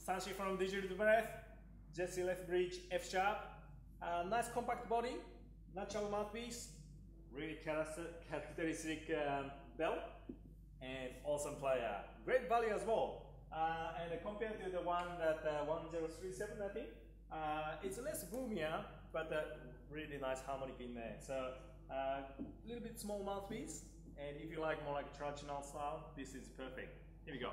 Sanshi from DidgeridooBreath, Jesse Lethbridge F sharp. Nice compact body, natural mouthpiece, really characteristic bell, and awesome player. Great value as well. And compared to the one that 1037, I think, it's less boomier, but really nice harmonic in there. So a little bit small mouthpiece, and if you like more like traditional style, this is perfect. Here we go.